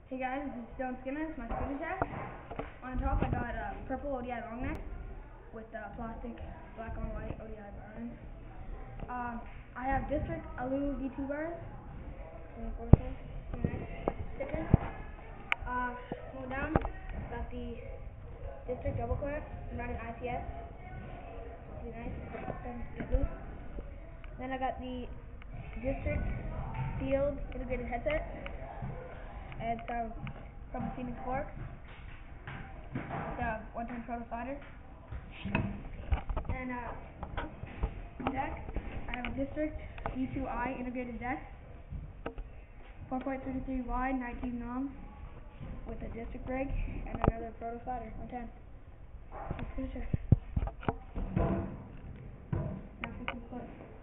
Hey guys, this is Stone Skinner. It's my scooter jack. On top I got a purple ODI long neck with plastic black on white ODI bars. I have District Alu V2 bars. Stickers. Move down. Got the District double clamp. I'm running ICS. Pretty nice. Doesn't get loose. Then I got the District Field integrated headset. And some from Phoenix Forks. With a 110 proto slider. And deck. I have a District E2I integrated deck. 4.33 wide, 19 noms with a District rig and another proto slider, 110. Let's finish it. Now 15 foot.